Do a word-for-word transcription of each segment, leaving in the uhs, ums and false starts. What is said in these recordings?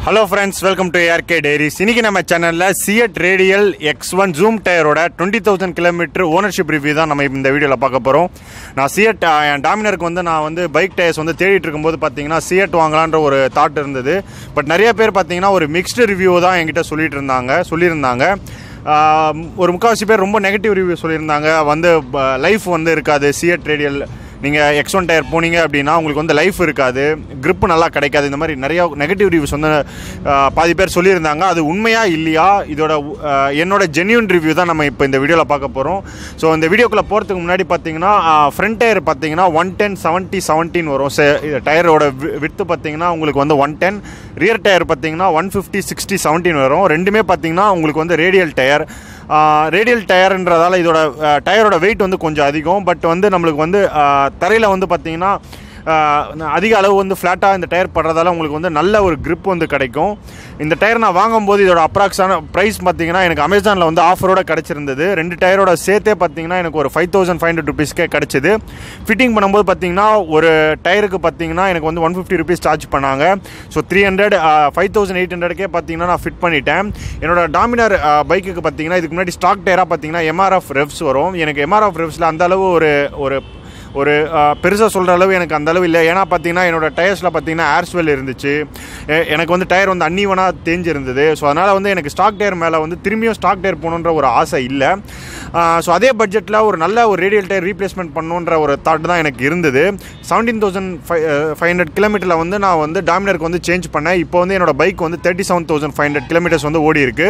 Hello friends, welcome to A R K Dairies. இன்னைக்கு நம்ம சேனல்ல Seat Radial X one Zoom டயரோட twenty thousand kilometer ownership review தான் நம்ம இந்த வீடியோல பார்க்க போறோம். நான் Seat டாமினருக்கு வந்து நான் வந்து பைக் டயர்ஸ் வந்து தேடிட்டு இருக்கும்போது பாத்தீங்கன்னா Seat வாங்கலாம்ன்ற ஒரு தாட் இருந்தது. பட் நிறைய பேர் பாத்தீங்கன்னா ஒரு மிக்ஸ்டு ரிவ்யூ தான் என்கிட்ட சொல்லிட்டு இருந்தாங்க சொல்லியிருந்தாங்க ஒரு முக்காவாசி பேர் ரொம்ப நெகட்டிவ் ரிவ்யூ சொல்லியிருந்தாங்க. வந்து லைஃப் வந்து இருக்காது Seat Radial நீங்கள் எக்ஸ் ஒன் டயர் போனீங்க அப்படின்னா உங்களுக்கு வந்து லைஃப் இருக்காது, grip நல்லா கிடைக்காது, இந்த மாதிரி நிறையா நெகட்டிவ் ரிவ்யூஸ் வந்து பாதி பேர் சொல்லியிருந்தாங்க. அது உண்மையா இல்லையா, இதோட என்னோட ஜென்யூன் ரிவ்யூ தான் நம்ம இப்போ இந்த வீடியோவில் பார்க்க போகிறோம். ஸோ இந்த வீடியோக்குள்ளே போகிறதுக்கு முன்னாடி பார்த்தீங்கன்னா ஃப்ரண்ட் டயர் பார்த்தீங்கன்னா ஒன் டென் செவன்ட்டி செவன்டீன் வரும். டயரோட வித்து பார்த்தீங்கன்னா உங்களுக்கு வந்து ஒன் டென், ரியர் டயர் பார்த்தீங்கன்னா ஒன் ஃபிஃப்டி சிக்ஸ்டி செவன்டீன் வரும். ரெண்டுமே பார்த்தீங்கன்னா உங்களுக்கு வந்து ரேடியல் டயர். ரேடியல் டயர்ன்றதால இதோட டயரோட வெயிட் வந்து கொஞ்சம் அதிகம். பட் வந்து நம்மளுக்கு வந்து தரையில் வந்து பார்த்தீங்கன்னா அதிக அளவு வந்து ஃப்ளாட்டாக இந்த டயர் படுறதால உங்களுக்கு வந்து நல்ல ஒரு grip வந்து கிடைக்கும். இந்த டயர் நான் வாங்கும்போது இதோட அப்ராக்ஸான ப்ரைஸ் பார்த்தீங்கன்னா எனக்கு அமேசானில் வந்து ஆஃபரோட கிடச்சிருந்தது. ரெண்டு டயரோட சேர்த்தே பார்த்தீங்கன்னா எனக்கு ஒரு ஃபைவ் தௌசண்ட் ஃபைவ் ஹண்ட்ரட் ருபீஸ்க்கே கிடச்சிது. ஃபிட்டிங் பண்ணும்போது பார்த்தீங்கன்னா ஒரு டயருக்கு பார்த்தீங்கன்னா எனக்கு வந்து ஒன் ஃபிஃப்டி ருபீஸ் சார்ஜ் பண்ணாங்க. So three hundred five thousand eight ஹண்ட்ரட்கே பார்த்தீங்கன்னா நான் ஃபிட் பண்ணிட்டேன். என்னோட டாமினர் பைக்குக்கு பார்த்தீங்கன்னா இதுக்கு முன்னாடி ஸ்டாக் டயராக பார்த்தீங்கன்னா எம்ஆர்எஃப் ரெவ்ஸ் வரும். எனக்கு எம்ஆர்எஃப் ரெவ்ஸில் அந்த அளவு ஒரு ஒரு ஒரு பெருசாக சொல்கிற அளவு எனக்கு அந்த அளவு இல்லை. ஏன்னா பார்த்தீங்கன்னா என்னோட டயர்ஸில் பார்த்தீங்கன்னா ஏர்ஸ்வெல் இருந்துச்சு, எனக்கு வந்து டயர் வந்து அன்னீவனாக தேஞ்சிருந்தது. ஸோ அதனால் வந்து எனக்கு ஸ்டாக் டயர் மேலே வந்து திரும்பியும் ஸ்டாக் டயர் போகணுன்ற ஒரு ஆசை இல்லை. ஸோ அதே பட்ஜெட்டில் ஒரு நல்ல ஒரு ரேடியல் டயர் ரீப்ளேஸ்மெண்ட் பண்ணணுன்ற ஒரு தாட் தான் எனக்கு இருந்தது. Seventeen thousand five five hundred கிலோமீட்டரில் வந்து நான் வந்து டாமினருக்கு வந்து சேஞ்ச் பண்ணேன். இப்போ வந்து என்னோட பைக் வந்து thirty seven thousand five hundred kilometers வந்து ஓடி இருக்கு.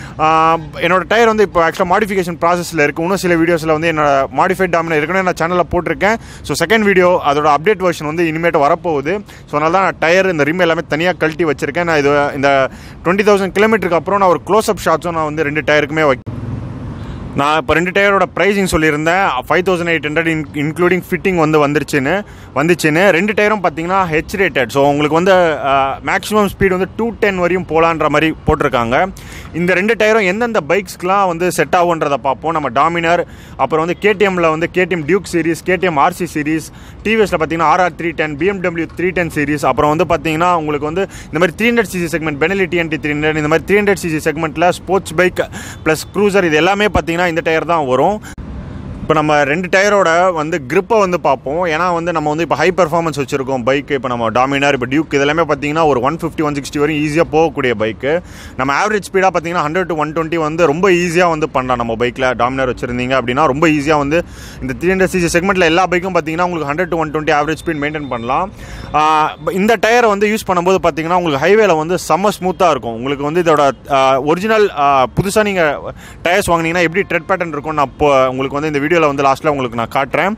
என்னோட டயர் வந்து இப்போ ஆக்சுவலாக மாடிஃபிகேஷன் ப்ராசஸில் இருக்குது. இன்னும் சில வீடியோஸில் வந்து என்னோட மாடிஃபைட் டாமினர் இருக்குன்னு நான் சேனலில் போட்டிருக்கேன். ஸோ செகண்ட் வீடியோ அதோட அப்டேட் வெர்ஷன் வந்து இனிமேட்டு வரப்போகுது. ஸோ அதனால தான் நான் டயர் இந்த ரிம் எல்லாமே தனியாக கழட்டி வச்சிருக்கேன். நான் இது இந்த டுவெண்ட்டி தௌசண்ட் கிலோமீட்டருக்கு அப்புறம் நான் ஒரு க்ளோஸ் அப் ஷாட்ஸும் நான் வந்து ரெண்டு டயருக்குமே வைக்க நான் இப்போ ரெண்டு டயரோட ப்ரைஸிங் சொல்லியிருந்தேன். Five thousand eight hundred in including fitting வந்து வந்துருச்சுன்னு வந்துச்சுன்னு ரெண்டு டயரும் பார்த்தீங்கன்னா ஹெச் ரேட்டட். ஸோ உங்களுக்கு வந்து மேக்ஸிமம் ஸ்பீட் வந்து டூ டென் வரையும் போகலான்ற மாதிரி போட்டிருக்காங்க. இந்த ரெண்டு டயரும் எந்தெந்த பைக்ஸ்க்கெலாம் வந்து செட் ஆகுன்றதை பார்ப்போம். நம்ம டாமினர், அப்புறம் வந்து கேடிஎம்மில் வந்து KTM Duke series, KTM RC series, டிவிஎஸில் பார்த்தீங்கன்னா RR three ten, BMW three ten series, அப்புறம் வந்து பார்த்தீங்கன்னா உங்களுக்கு வந்து இந்த மாதிரி three hundred cc segment, Benelli TNT three hundred, இந்த மாதிரி த்ரீ ஹண்ட்ரட் சிசி செக்மெண்ட்டில் ஸ்போர்ட்ஸ் பைக் ப்ளஸ் க்ரூசர் இது எல்லாமே பார்த்தீங்கன்னா இந்த டயர் தான் வரும். இப்போ நம்ம ரெண்டு டயரோட வந்து கிரிப்பை வந்து பார்ப்போம். ஏன்னா வந்து நம்ம வந்து இப்போ ஹை பெர்ஃபார்மன்ஸ் வச்சுருக்கோம் பைக்கு. இப்போ நம்ம டாமினர், இப்போ டியூக் இதெல்லாமே பார்த்தீங்கன்னா ஒரு ஒன் ஃபிஃப்டி ஒன் சிக்ஸ்டி வரையும் ஈஸியாக போகக்கூடிய பைக்கு. நம்ம ஆவரேஜ் ஸ்பீடாக பார்த்தீங்கன்னா ஹண்ட்ரட் டு ஒன் டுவெண்ட்டி வந்து ரொம்ப ஈஸியாக வந்து பண்ணலாம். நம்ம பைக்கில் டாமினர் வச்சுருந்தீங்க அப்படின்னா ரொம்ப ஈஸியாக வந்து இந்த த்ரீ ஹண்ட்ரட் சிசி செக்மெண்ட்டில் எல்லா பைக்கும் பார்த்தீங்கன்னா உங்களுக்கு hundred to one twenty average speed maintain பண்ணலாம். இந்த டயரை வந்து யூஸ் பண்ணும்போது பார்த்தீங்கன்னா உங்களுக்கு ஹைவேல வந்து செம்ம ஸ்மூத்தாக இருக்கும். உங்களுக்கு வந்து இதோட ஒரிஜினல் புதுசாக நீங்கள் டயர்ஸ் வாங்கினீங்கன்னா எப்படி ட்ரெட் பேட்டர்ன் இருக்கும் நான் இப்போ உங்களுக்கு வந்து இந்த வீடியோவில் வந்து லாஸ்ட்டில் உங்களுக்கு நான் காட்டுறேன்.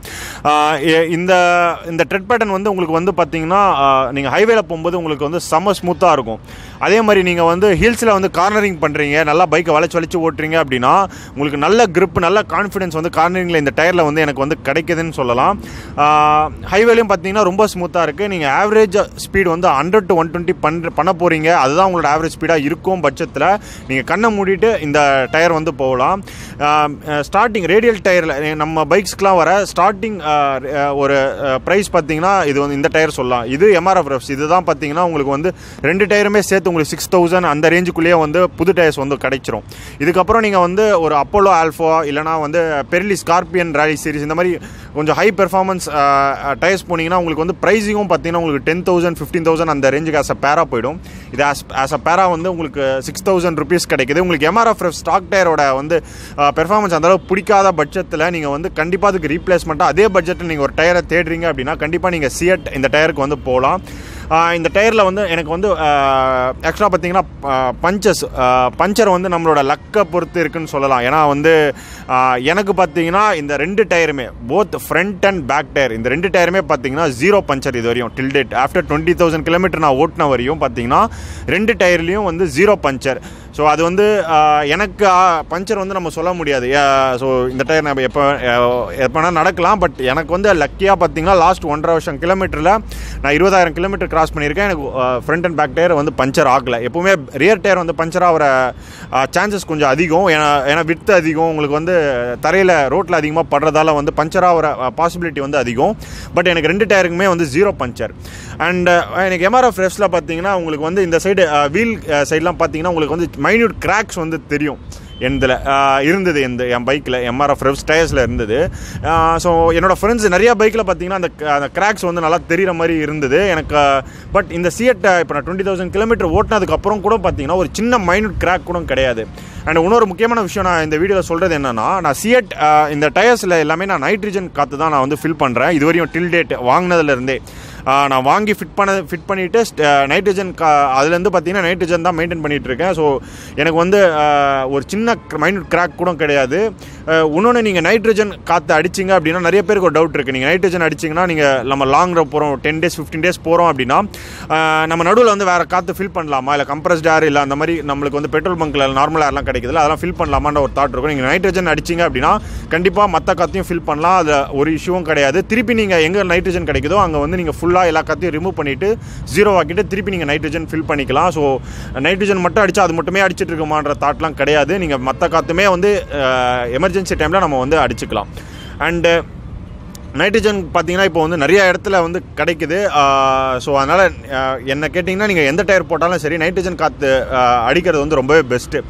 இந்த இந்த ட்ரெட் பேட்டர்ன் வந்து உங்களுக்கு வந்து பார்த்தீங்கன்னா நீங்கள் ஹைவேல போகும்போது உங்களுக்கு வந்து செம்ம ஸ்மூத்தாக இருக்கும். அதே மாதிரி நீங்கள் வந்து ஹில்ஸில் வந்து கார்னரிங் பண்ணுறீங்க, நல்லா பைக்கை வளைச்சி வளைச்சி ஓட்டுறீங்க அப்படின்னா உங்களுக்கு நல்ல கிரிப், நல்ல கான்ஃபிடன்ஸ் வந்து கார்னரிங்கில் இந்த டயரில் வந்து எனக்கு வந்து கிடைக்குதுன்னு சொல்லலாம். ஹைவேலையும் பார்த்தீங்கன்னா ரொம்ப ஸ்மூத்தாக இருக்குது. நீங்கள் ஆவரேஜ் ஸ்பீடு வந்து ஹண்ட்ரட் டு ஒன் டுவெண்ட்டி பண்ண பண்ண போகிறீங்க, அதுதான் உங்களோட ஆவரேஜ் ஸ்பீடாக இருக்கும் பட்சத்தில் நீங்கள் கண்ணை மூடிட்டு இந்த டயர் வந்து போகலாம். ஸ்டார்டிங் ரேடியல் டயரில் நம்ம பைக்ஸ்க்கெலாம் வர ஸ்டார்டிங் ஒரு ப்ரைஸ் பார்த்தீங்கன்னா இது வந்து இந்த டயர் சொல்லலாம். இது எம்ஆர்எஃப் ரெவ்ஸ். இது தான் பார்த்தீங்கன்னா உங்களுக்கு வந்து ரெண்டு டயருமே சேர்த்து உங்களுக்கு சிக்ஸ் தௌசண்ட் அந்த ரேஞ்சுக்குள்ளேயே வந்து புது டயர்ஸ் வந்து கிடைச்சிரும். இதுக்கப்புறம் நீங்கள் வந்து ஒரு அப்போலோ ஆல்ஃபா இல்லைனா வந்து பெர்லி ஸ்கார்பியன் ராலி சீரிஸ் இந்த மாதிரி கொஞ்சம் ஹை பெர்ஃபார்மன்ஸ் டயர்ஸ் போனீங்கன்னா உங்களுக்கு வந்து ப்ரைஸிங்கும் பார்த்தீங்கன்னா உங்களுக்கு டென் தௌசண்ட் ஃபிஃப்டீன் தௌசண்ட் அந்த ரேஞ்சுக்கு ஆஸ் அ பேரா போயிடும். இது ஆஸ் ஆஸ் அ பேரா வந்து உங்களுக்கு சிக்ஸ் தௌசண்ட் ருபீஸ் கிடைக்குது. உங்களுக்கு எம்ஆர்எஃப் ரெவ் ஸ்டாக் டயரோட வந்து பெர்ஃபார்மன்ஸ் அந்தளவு பிடிக்காத பட்சத்தில் நீங்கள் வந்து கண்டிப்பாக அதுக்கு ரீப்ளேஸ்மெண்ட்டாக அதே பட்ஜெட்டில் நீங்கள் ஒரு டயரை தேடுறீங்க அப்படின்னா கண்டிப்பாக நீங்கள் சியட் இந்த டயருக்கு வந்து போகலாம். இந்த டயரில் வந்து எனக்கு வந்து ஆக்சுவலாக பார்த்தீங்கன்னா பஞ்சஸ் பஞ்சர் வந்து நம்மளோட லக்கை பொறுத்து இருக்குன்னு சொல்லலாம். ஏன்னா வந்து எனக்கு பார்த்தீங்கன்னா இந்த ரெண்டு டயருமே both front and back tyre இந்த ரெண்டு டயருமே பார்த்தீங்கன்னா ஜீரோ பஞ்சர் இது வரையும் till date. After twenty thousand kilometer நான் ஓட்டின வரையும் பார்த்தீங்கன்னா ரெண்டு டயர்லேயும் வந்து ஜீரோ பஞ்சர். ஸோ அது வந்து எனக்கு பஞ்சர் வந்து நம்ம சொல்ல முடியாது. ஸோ இந்த டயர் நம்ம எப்போ எப்போனா நடக்கலாம். பட் எனக்கு வந்து லக்கியாக பார்த்தீங்கன்னா லாஸ்ட் ஒன்றரை வருஷம் கிலோமீட்டரில் நான் இருபதாயிரம் கிலோமீட்டர் கிராஸ் பண்ணியிருக்கேன். எனக்கு ஃப்ரண்ட் அண்ட் பேக் டயர் வந்து பஞ்சர் ஆகலை. எப்போவுமே ரியர் டயர் வந்து பஞ்சர் ஆகிற சான்சஸ் கொஞ்சம் அதிகம். ஏன்னா ஏன்னா வித்து அதிகம், உங்களுக்கு வந்து தரையில் ரோட்டில் அதிகமாக படுறதால வந்து பஞ்சர் ஆகிற பாசிபிலிட்டி வந்து அதிகம். பட் எனக்கு ரெண்டு டயருக்குமே வந்து ஜீரோ பஞ்சர். அண்ட் எனக்கு எம்ஆர்எஃப் ரெஃப்ஸில் பார்த்தீங்கன்னா உங்களுக்கு வந்து இந்த சைடு வீல் சைட்லாம் பார்த்தீங்கன்னா உங்களுக்கு வந்து மைன்யூட் கிராக்ஸ் வந்து தெரியும். எந்தில் இருந்தது இந்த என் பைக்கில் எம்ஆர்எஃப் ரெவ்ஸ் டயர்ஸில் இருந்தது. ஸோ என்னோடய ஃப்ரெண்ட்ஸ் நிறையா பைக்கில் பார்த்தீங்கன்னா அந்த அந்த கிராக்ஸ் வந்து நல்லா தெரிகிற மாதிரி இருந்தது எனக்கு. பட் இந்த சியட்டை இப்போ நான் டுவெண்ட்டி தௌசண்ட் கிலோமீட்டர் ஓட்டினதுக்கப்புறம் கூட பார்த்தீங்கன்னா ஒரு சின்ன மைனூட் கிராக் கூட கிடையாது. அண்ட் இன்னொரு முக்கியமான விஷயம் நான் இந்த வீடியோவில் சொல்கிறது என்னென்னா, நான் சியட் இந்த டயர்ஸில் எல்லாமே நான் நைட்ரஜன் காற்று தான் நான் வந்து ஃபில் பண்ணுறேன். இது வரையும் டில் டேட் வாங்கினதுலேருந்தே நான் வாங்கி ஃபிட் பண்ண ஃபிட் பண்ணிவிட்டு நைட்ரஜன் கா அதுலேருந்து பார்த்தீங்கன்னா நைட்ரஜன் தான் மெயின்டைன் பண்ணிகிட்ருக்கேன். ஸோ எனக்கு வந்து ஒரு சின்ன மைனூட் கிராக் கூட கிடையாது. இன்னொன்று, நீங்கள் நைட்ரஜன் காற்று அடிச்சிங்க அப்படின்னா நிறைய பேருக்கு ஒரு டவுட் இருக்குது. நீங்கள் நைட்ரஜன் அடிச்சிங்கன்னா நீங்கள் நம்ம லாங் ட்ரைவ் போகிறோம், டென் டேஸ் ஃபிஃப்டீன் டேஸ் போகிறோம் அப்படின்னா நம்ம நடுவில் வந்து வேறு காற்று ஃபில் பண்ணலாமா, இல்லை கம்ப்ரஸ்ட் ஏர் இல்லை அந்த மாதிரி நம்மளுக்கு வந்து பெட்ரோல் பங்க்கில் நார்மல் ஏர்லாம் கிடைக்குதுல அதெல்லாம் ஃபில் பண்ணலாமான்ற ஒரு தாட் இருக்கும். நீங்கள் நைட்ரஜன் அடிச்சிங்க அப்படின்னா கண்டிப்பாக மற்ற காற்றையும் ஃபில் பண்ணலாம். அது ஒரு இஷ்யூவும் கிடையாது. திருப்பி நீங்கள் எங்கே நைட்ரஜன் கிடைக்குதோ அங்கே வந்து நீங்கள் ஃபுல்லாக எல்லா காற்றையும் ரிமூவ் பண்ணிவிட்டு ஜீரோ ஆக்கிட்டு திருப்பி நீங்கள் நைட்ரஜன் ஃபில் பண்ணிக்கலாம். ஸோ நைட்ரஜன் மட்டும் அடித்தா அது மட்டுமே அடிச்சிட்டு இருக்குமான்ற தாட்லாம் கிடையாது. நீங்கள் மற்ற காற்றுமே வந்து எமர்ஜென்சி டைமில் நம்ம வந்து அடிச்சுக்கலாம். அண்டு நைட்ரஜன் பார்த்தீங்கன்னா இப்போ வந்து நிறைய இடத்துல வந்து கிடைக்குது. ஸோ அதனால் என்ன கேட்டிங்கன்னா நீங்கள் எந்த டயர் போட்டாலும் சரி நைட்ரஜன் காற்று அடிக்கிறது வந்து ரொம்பவே பெஸ்ட்டு.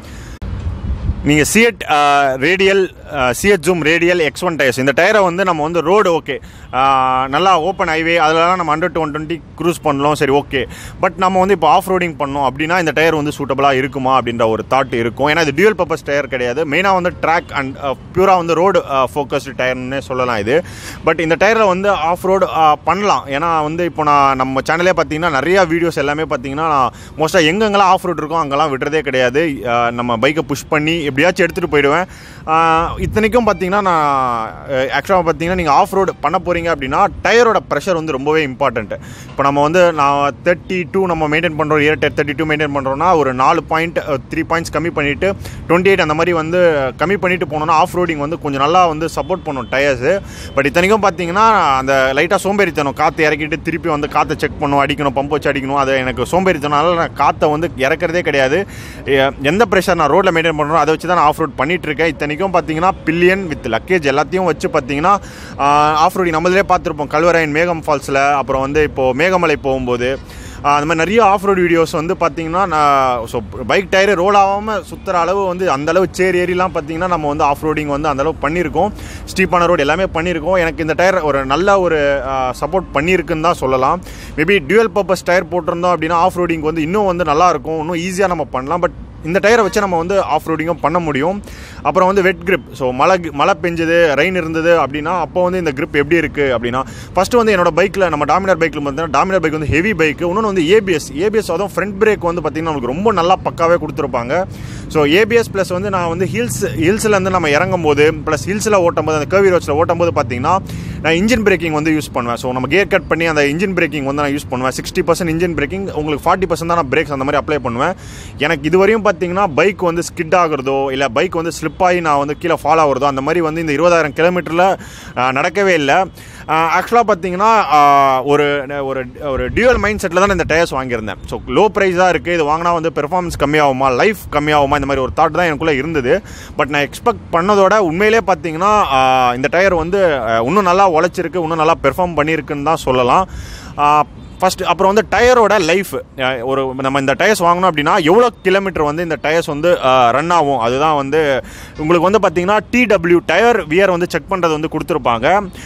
நீங்கள் CEAT radial CEAT Zoom radial X one tyres இந்த டயரை வந்து நம்ம வந்து ரோடு ஓகே நல்லா ஓப்பன் ஹைவே அதெல்லாம் நம்ம hundred to one twenty cruise பண்ணலாம், சரி ஓகே. பட் நம்ம வந்து இப்போ ஆஃப் ரோடிங் பண்ணோம் அப்படின்னா இந்த டயர் வந்து சூட்டபுளாக இருக்குமா அப்படின்ற ஒரு தாட் இருக்கும். ஏன்னா இது டியூவல் பர்பஸ் டயர் கிடையாது. மெயினாக வந்து ட்ராக் அண்ட் பியூராக வந்து ரோடு ஃபோக்கஸ்டு டயர்னு சொல்லலாம் இது. பட் இந்த டயரில் வந்து ஆஃப் ரோடு பண்ணலாம். ஏன்னா வந்து இப்போ நான் நம்ம சேனலே பார்த்தீங்கன்னா நிறையா வீடியோஸ் எல்லாமே பார்த்தீங்கன்னா நான் மோஸ்ட்டாக எங்கெங்கெல்லாம் ஆஃப் ரோடு இருக்கும் அங்கெல்லாம் விடுறதே கிடையாது. நம்ம பைக்கை புஷ் பண்ணி எப்படியாச்சும் எடுத்துகிட்டு போயிடுவேன். இத்தனைக்கும் பார்த்தீங்கன்னா நான் ஆக்சுவலாக பார்த்தீங்கன்னா நீங்கள் ஆஃப் ரோடு பண்ண போகிறீங்க அப்படின்னா டயரோட ப்ரெஷர் வந்து ரொம்பவே இம்பார்ட்டன்ட்டு. இப்போ நம்ம வந்து நான் தேர்ட்டி டூ நம்ம மெயின்டைன் பண்ணுறோம், rear tyre thirty two maintain பண்ணுறோன்னா ஒரு நாலு பாயிண்ட் த்ரீ பாயிண்ட்ஸ் கம்மி பண்ணிவிட்டு டுவெண்ட்டி எயிட் அந்த மாதிரி வந்து கம்மி பண்ணிவிட்டு போனோன்னா ஆஃப் ரோடிங் வந்து கொஞ்சம் நல்லா வந்து சப்போர்ட் பண்ணும் டயர்ஸு. பட் இத்தனைக்கும் பார்த்தீங்கன்னா அந்த லைட்டாக சோம்பேறித்தனம் காற்று இறக்கிட்டு திருப்பி வந்து காற்றை செக் பண்ணணும், அடிக்கணும், பம்ப் வச்சு அடிக்கணும். அது எனக்கு சோம்பேறித்தனால நான் காற்றை வந்து இறக்கிறதே கிடையாது. எந்த ப்ரெஷர் நான் ரோட்டில் மெயின்டைன் பண்ணுறோம் அதை வச்சு தான் நான் ஆஃப் ரோட் பண்ணிகிட்ருக்கேன். இத்தனைக்கும் பார்த்தீங்கன்னா பில்லியன் வித் லக்கேஜ் எல்லாத்தையும் வச்சு பார்த்தீங்கன்னா ஆஃப் ரோடிங் நம்மளே பார்த்துருப்போம் கல்வராயன் மேகம் ஃபால்ஸில், அப்புறம் வந்து இப்போது மேகமலை போகும்போது அந்த மாதிரி நிறைய ஆஃப் ரோடு வீடியோஸ் வந்து பார்த்தீங்கன்னா நான் ஸோ பைக் டயரு ரோல் ஆகாமல் சுற்றுற அளவு வந்து அந்தளவு சேர் ஏரிலாம் பார்த்தீங்கன்னா நம்ம வந்து ஆஃப் ரோடிங் வந்து அந்தளவு பண்ணியிருக்கோம். ஸ்டீப்பான ரோடு எல்லாமே பண்ணியிருக்கோம். எனக்கு இந்த டயர் ஒரு நல்ல ஒரு சப்போர்ட் பண்ணியிருக்குன்னு தான் சொல்லலாம். மேபி டியூவல் பர்பஸ் டயர் போட்டிருந்தோம் அப்படின்னா ஆஃப் ரோடிங் வந்து இன்னும் வந்து நல்லாயிருக்கும், இன்னும் ஈஸியாக நம்ம பண்ணலாம். பட் இந்த டயரை வச்சு நம்ம வந்து ஆஃப் ரோடிங்கும் பண்ண முடியும். அப்புறம் வந்து வெட் கிரிப், ஸோ மழை மழை பெஞ்சது ரெயின் இருந்தது அப்படின்னா அப்போ வந்து இந்த கிரிப் எப்படி இருக்குது அப்படின்னா ஃபஸ்ட்டு வந்து என்னோட பைக்கில் நம்ம டாமினார் பைக்கில் பார்த்தீங்கன்னா டாமினார் பைக் வந்து ஹெவி பைக்கு. இன்னொன்று வந்து ஏபிஎஸ் ஏபிஎஸ் அதுவும் ஃப்ரண்ட் பிரேக் வந்து பார்த்திங்கன்னா நமக்கு ரொம்ப நல்லா பக்காவே கொடுத்துருப்பாங்க. ஸோ ஏபிஎஸ் ப்ளஸ் வந்து நான் வந்து ஹில்ஸ் ஹில்ஸ்லேருந்து நம்ம இறங்கும் போது ப்ளஸ் ஹில்ஸில் ஓட்டும் போது அந்த கர்வி ரோட்ஸில் ஓட்டும் போது பார்த்தீங்கன்னா நான் இன்ஜின் பிரேக்கிங் வந்து யூஸ் பண்ணுவேன். ஸோ நம்ம கியர் கட் பண்ணி அந்த இன்ஜின் பிரேக்கிங் வந்து நான் யூஸ் பண்ணுவேன். சிக்ஸ்டி பர்சன்ட் இன்ஜின் பிரேக்கிங், உங்களுக்கு ஃபார்ட்டி பர்சன்ட் தான் நான் பிரேக்ஸ் அந்த மாதிரி அப்ளை பண்ணுவேன். எனக்கு இதுவரையும் பார்த்தீங்கன்னா பைக் வந்து ஸ்கிட் ஆகுறதோ இல்லை பைக் வந்து ஸ்லிப் ஆகி நான் வந்து கீழே ஃபால் ஆகுறதோ அந்த மாதிரி வந்து இந்த இருபதாயிரம் கிலோமீட்டரில் நடக்கவே இல்லை. ஆக்சுவலாக பார்த்தீங்கன்னா ஒரு ஒரு ஒரு டியூவல் மைண்ட் செட்டில் தான் இந்த டயர்ஸ் வாங்கியிருந்தேன். ஸோ லோ ப்ரைஸாக இருக்குது, இது வாங்கினா வந்து பெர்ஃபார்மன்ஸ் கம்மியாகுமா, லைஃப் கம்மியாகுமா, இந்த மாதிரி ஒரு தாட் தான் எனக்குள்ளே இருந்தது. பட் நான் எக்ஸ்பெக்ட் பண்ணதோட உண்மையிலே பார்த்தீங்கன்னா இந்த டயர் வந்து இன்னும் நல்லா உழைச்சிருக்கு, இன்னும் நல்லா பெர்ஃபார்ம் பண்ணியிருக்குன்னு தான் சொல்லலாம். ஃபஸ்ட்டு அப்புறம் வந்து டயரோட லைஃப், ஒரு நம்ம இந்த டயர்ஸ் வாங்கணும் அப்படின்னா எவ்வளோ கிலோமீட்டர் வந்து இந்த டயர்ஸ் வந்து ரன் ஆகும் அதுதான் வந்து உங்களுக்கு வந்து பார்த்தீங்கன்னா டிடபிள்யூ டயர் வியர் வந்து செக் பண்ணுறது வந்து கொடுத்துருப்பாங்க.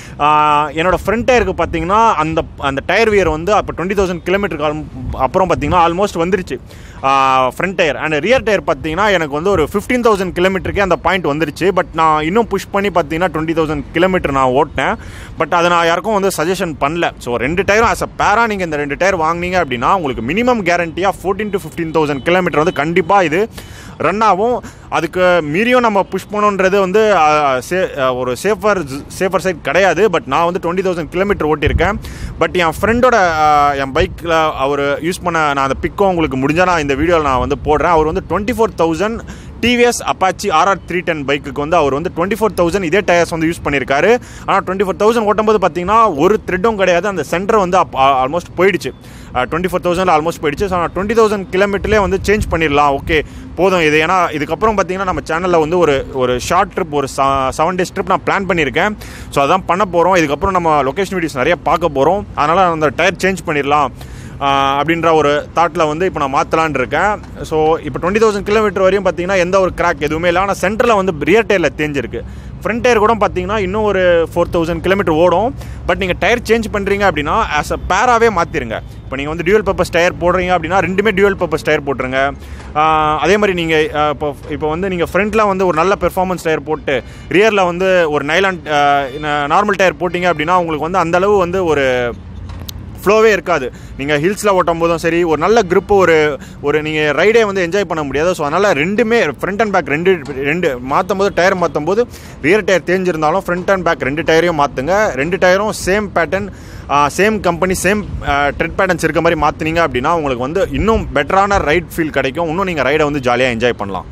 என்னோடய ஃப்ரண்ட் டயருக்கு பார்த்தீங்கன்னா அந்த அந்த டயர் வியர் வந்து அப்போ டுவெண்ட்டி தௌசண்ட் கிலோமீட்டருக்கு அப்புறம் பார்த்தீங்கன்னா ஆல்மோஸ்ட் வந்துருச்சு front tyre. And rear tyre பார்த்தீங்கன்னா எனக்கு வந்து ஒரு ஃபிஃப்டீன் தௌசண்ட் கிலோமீட்டருக்கே அந்த பாயிண்ட் வந்துருச்சு. பட் நான் இன்னும் புஷ் பண்ணி பார்த்தீங்கன்னா டுவெண்ட்டி தௌசண்ட் கிலோமீட்டர் நான் ஓட்டினேன். பட் அதை நான் யாருக்கும் வந்து சஜஷன் பண்ணல. ஸோ ரெண்டு டயரும் ஆஸ் அ பேரா நீங்கள் இந்த ரெண்டு டயர் வாங்கினீங்க அப்படின்னா உங்களுக்கு மினிமம் கேரண்டியாக fourteen to fifteen thousand kilometer வந்து கண்டிப்பாக இது ரன் ஆகும். அதுக்கு மீறியும் நம்ம புஷ் பண்ணணுன்றது வந்து சே ஒரு சேஃபர் சேஃபர் சைட் கிடையாது. பட் நான் வந்து டுவெண்ட்டி தௌசண்ட் கிலோமீட்டர் ஓட்டியிருக்கேன். பட் என் ஃப்ரெண்டோட என் பைக்கில் அவர் யூஸ் பண்ண நான் அந்த பிக்கும் உங்களுக்கு முடிஞ்சால் நான் இந்த வீடியோவில் நான் வந்து போடுறேன். அவர் வந்து twenty four thousand TVS Apache RR three ten பைக்குக்கு வந்து அவர் வந்து டுவெண்ட்டி ஃபோர் தௌசண்ட் இதே டயர்ஸ் வந்து யூஸ் பண்ணியிருக்காரு. ஆனால் டுவெண்ட்டி ஃபோர் தௌசண்ட் ஓட்டும்போது பார்த்தீங்கன்னா ஒரு த்ரெட்டும் கிடையாது. அந்த சென்டர் வந்து ஆல்மோஸ்ட் போயிடுச்சு. டுவெண்ட்டி ஃபோர் தௌசண்ட் ஆல்மோஸ்ட் போயிடுச்சு. ஸோ நான் டுவெண்ட்டி தௌசண்ட் கிலோமீட்டர்லேயே வந்து சேஞ்ச் பண்ணிடலாம். ஓகே போதும் இது. ஏன்னா இதுக்கப்புறம் பார்த்தீங்கன்னா நம்ம சேனலில் வந்து ஒரு ஒரு ஷார்ட் ட்ரிப் ஒரு செவன் டேஸ் ட்ரிப் நான் பிளான் பண்ணியிருக்கேன். ஸோ அதான் பண்ண போகிறோம். இதுக்கப்புறம் நம்ம லொக்கேஷன் வீடியோஸ் நிறைய பார்க்க போகிறோம். அதனால் அந்த டயர் சேஞ்ச் பண்ணிடலாம் அப்படின்ற ஒரு தாட்டில் வந்து இப்போ நான் மாற்றலான் இருக்கேன். ஸோ இப்போ டுவெண்ட்டி தௌசண்ட் கிலோமீட்டர் வரையும் பார்த்தீங்கன்னா எந்த ஒரு கிராக் எதுவுமே இல்லை. ஆனால் சென்டரில் வந்து ரியர் டயரில் தேஞ்சிருக்கு. ஃப்ரண்ட் டயர் கூட பார்த்தீங்கன்னா இன்னும் ஒரு ஃபோர் தௌசண்ட் கிலோமீட்டர் ஓடும். பட் நீங்கள் டயர் சேஞ்ச் பண்ணுறீங்க அப்படின்னா ஆஸ் அ பேராகவே மாற்றிருங்க. இப்போ நீங்கள் வந்து டியூவல் பர்பஸ் டயர் போடுறீங்க அப்படின்னா ரெண்டுமே டியூவல் பர்பஸ் டயர் போட்டுருங்க. அதே மாதிரி நீங்கள் இப்போ இப்போ வந்து நீங்கள் ஃப்ரண்ட்டில் வந்து ஒரு நல்ல பெர்ஃபார்மன்ஸ் டயர் போட்டு ரியரில் வந்து ஒரு நைலான் நார்மல் டயர் போட்டிங்க அப்படின்னா உங்களுக்கு வந்து அந்தளவு வந்து ஒரு ஃப்ளோவே இருக்காது. நீங்கள் ஹில்ஸில் ஓட்டும் போதும் சரி ஒரு நல்ல grip ஒரு ஒரு நீங்கள் ரைடே வந்து என்ஜாய் பண்ண முடியாது. ஸோ அதனால் ரெண்டுமே ஃப்ரண்ட் அண்ட் பேக் ரெண்டு ரெண்டு மாற்றும் போது டயர் மாற்றும் போது ரியர் டயர் தேஞ்சிருந்தாலும் ஃப்ரண்ட் அண்ட் பேக் ரெண்டு டயரையும் மாற்றுங்க. ரெண்டு டயரும் same pattern same company same tread patterns இருக்க மாதிரி மாற்றினீங்க அப்படின்னா உங்களுக்கு வந்து இன்னும் பெட்டரான ரைட் ஃபீல் கிடைக்கும். இன்னும் நீங்கள் ரைடை வந்து ஜாலியாக என்ஜாய் பண்ணலாம்.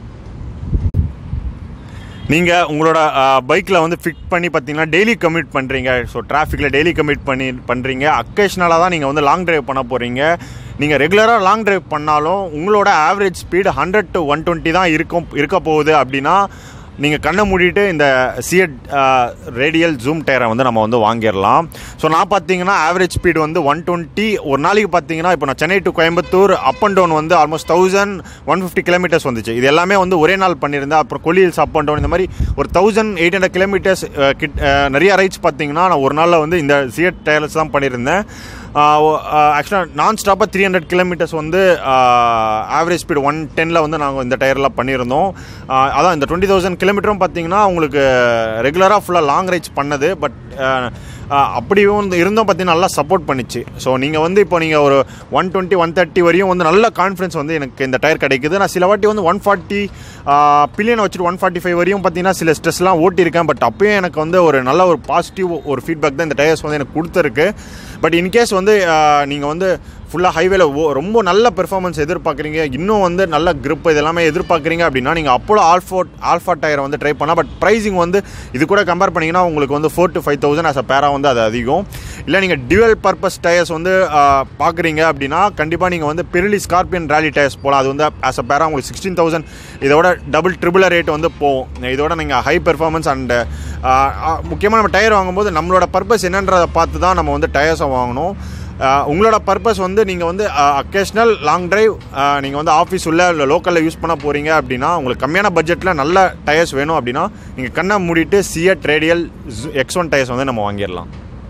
நீங்கள் உங்களோட பைக்கில் வந்து ஃபிட் பண்ணி பார்த்தீங்கன்னா டெய்லி கம்யூட் பண்ணுறீங்க. ஸோ டிராஃபிக்கில் டெய்லி கம்யூட் பண்ணி பண்ணுறீங்க. அக்கேஷ்னலாக தான் நீங்கள் வந்து லாங் ட்ரைவ் பண்ண போகிறீங்க. நீங்கள் ரெகுலராக லாங் ட்ரைவ் பண்ணாலும் உங்களோட average speed hundred to one twenty தான் இருக்கும் இருக்க போகுது அப்படின்னா நீங்கள் கண்ணை மூடிட்டு இந்த சியட் ரேடியல் ஜூம் டயரை வந்து நம்ம வந்து வாங்கிடலாம். ஸோ நான் பார்த்தீங்கன்னா ஆவரேஜ் ஸ்பீடு வந்து ஒன் டுவெண்ட்டி ஒரு நாளைக்கு பார்த்தீங்கன்னா இப்போ நான் Chennai to Coimbatore up and down வந்து almost thousand one fifty kilometers வந்துச்சு. இது எல்லாமே வந்து ஒரே நாள் பண்ணியிருந்தேன். அப்புறம் Kolli hills up and down இந்த மாதிரி ஒரு தௌசண்ட் எயிட் ஹண்ட்ரட் கிலோமீட்டர்ஸ் கிட் நிறைய ரைட்ஸ் பார்த்தீங்கன்னா நான் ஒரு நாளில் வந்து இந்த சியட் டயர்ஸ் தான் பண்ணியிருந்தேன். ஆக்சுவலாக நான் ஸ்டாப்பாக த்ரீ ஹண்ட்ரட் கிலோமீட்டர்ஸ் வந்து ஆவரேஜ் ஸ்பீடு ஒன் டெனில் வந்து நாங்கள் இந்த டயர்லாம் பண்ணியிருந்தோம். அதான் இந்த டுவெண்ட்டி தௌசண்ட் கிலோமீட்டரும் பார்த்தீங்கன்னா உங்களுக்கு ரெகுலராக ஃபுல்லாக லாங் ரைட்ஸ் பண்ணது. பட் அப்படியும் இருந்தும் பார்த்தீங்கன்னா நல்லா சப்போர்ட் பண்ணிச்சு. ஸோ நீங்கள் வந்து இப்போ நீங்கள் ஒரு ஒன் டுவெண்ட்டி ஒன் தேர்ட்டி வரையும் வந்து நல்ல கான்ஃபிடன்ஸ் வந்து எனக்கு இந்த டயர் கிடைக்குது. நான் சில வாட்டி வந்து ஒன் ஃபார்ட்டி பில்லியன் வச்சுட்டு ஒன் ஃபார்ட்டி ஃபைவ் வரையும் பார்த்தீங்கன்னா சில ஸ்ட்ரெஸ்லாம் ஓட்டியிருக்கேன். பட் அப்பயும் எனக்கு வந்து ஒரு நல்ல ஒரு பாசிட்டிவ் ஒரு ஃபீட்பேக் தான் இந்த டயர்ஸ் வந்து எனக்கு கொடுத்துருக்கு. பட் இன்கேஸ் வந்து நீங்கள் வந்து ஃபுல்லாக ஹைவேல ரொம்ப நல்ல பெர்ஃபார்மன்ஸ் எதிர்பார்க்குறீங்க, இன்னும் வந்து நல்ல grip இதெல்லாமே எதிர்பார்க்குறீங்க அப்படின்னா நீங்கள் அப்போலோ ஆல்ஃபோ ஆல்ஃபா டயரை வந்து ட்ரை பண்ணலாம். பட் ப்ரைஸிங் வந்து இது கூட கம்பேர் பண்ணிங்கன்னா உங்களுக்கு வந்து four to five thousand as a பேரா வந்து அது அதிகம். இல்லை நீங்கள் டியூவல் பர்பஸ் டயர்ஸ் வந்து பார்க்குறீங்க அப்படின்னா கண்டிப்பாக நீங்கள் வந்து பிரிலி ஸ்கார்பியன் ராலி டயர்ஸ் போகலாம். அது வந்து ஆஸ் அ பேரா உங்களுக்கு சிக்ஸ்டீன் தௌசண்ட் இதோட டபுள் ட்ரிபிள் ரேட் வந்து போகும். இதோட நீங்கள் ஹை பெர்ஃபார்மன்ஸ் அண்ட் முக்கியமாக நம்ம டயர் வாங்கும்போது நம்மளோட பர்பஸ் என்னன்றதை பார்த்து தான் நம்ம வந்து டயர்ஸை வாங்கணும். உங்களோட பர்பஸ் வந்து நீங்கள் வந்து அக்கேஷ்னல் லாங் ட்ரைவ் நீங்கள் வந்து ஆஃபீஸ் உள்ள இல்லை லோக்கலில் யூஸ் பண்ண போகிறீங்க அப்படின்னா உங்களுக்கு கம்மியான பட்ஜெட்டில் நல்ல டயர்ஸ் வேணும் அப்படின்னா நீங்கள் கண்ணை மூடிட்டு CEAT radial X one tyres வந்து நம்ம வாங்கிடலாம்.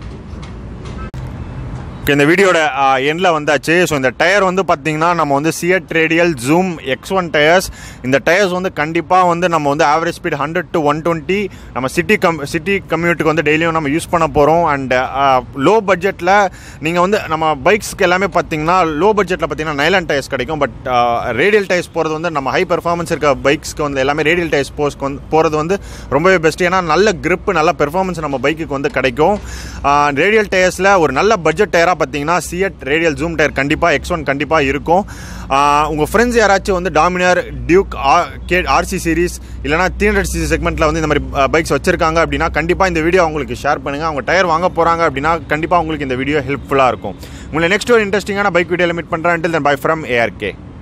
இந்த வீடியோட எண்டில் வந்தாச்சு. ஸோ இந்த டயர் வந்து பார்த்தீங்கன்னா நம்ம வந்து CEAT radial zoom X one tyres. இந்த டயர்ஸ் வந்து கண்டிப்பாக வந்து நம்ம வந்து average speed hundred to one twenty நம்ம சிட்டி கம் சிட்டி கம்யூட்டுக்கு வந்து டெய்லியும் நம்ம யூஸ் பண்ண போகிறோம். அண்ட் லோ பட்ஜெட்டில் நீங்கள் வந்து நம்ம பைக்ஸ்க்கு எல்லாமே பார்த்தீங்கன்னா லோ பட்ஜெட்டில் பார்த்தீங்கன்னா நைலான் டயர்ஸ் கிடைக்கும். பட் ரேடியல் டயர்ஸ் போகிறது வந்து நம்ம ஹை பெர்ஃபார்மன்ஸ் இருக்க பைக்ஸ்க்கு வந்து எல்லாமே ரேடியல் டயர்ஸ் போஸ்க்கு வந்து போகிறது வந்து ரொம்பவே பெஸ்ட். ஏன்னா நல்ல grip நல்ல பெர்ஃபார்மன்ஸ் நம்ம பைக்குக்கு வந்து கிடைக்கும். ரேடியல் டயர்ஸில் ஒரு நல்ல பட்ஜெட் டயராக பார்த்தீங்கன்னா சியட் ரேடியல் ஜூம் டயர் கண்டிப்பாக எக்ஸ் ஒன் கண்டிப்பாக இருக்கும். உங்கள் ஃப்ரெண்ட்ஸ் யாராச்சும் வந்து Dominar Duke K RC series இல்லைனா த்ரீ ஹண்ட்ரட் சிசி செக்மெண்ட்டில் வந்து இந்த மாதிரி பைக்ஸ் வச்சிருக்காங்க அப்படின்னா கண்டிப்பாக இந்த வீடியோ அவங்களுக்கு ஷேர் பண்ணுங்கள். அவங்க டயர் வாங்க போகிறாங்க அப்படின்னா கண்டிப்பாக உங்களுக்கு இந்த வீடியோ ஹெல்ப்ஃபுல்லாக இருக்கும். உங்களை நெக்ஸ்ட் ஒரு இன்ட்ரெஸ்டிங்கான பைக் வீடியோவில் மீட் பண்ணுறேன். until then bye from A R K.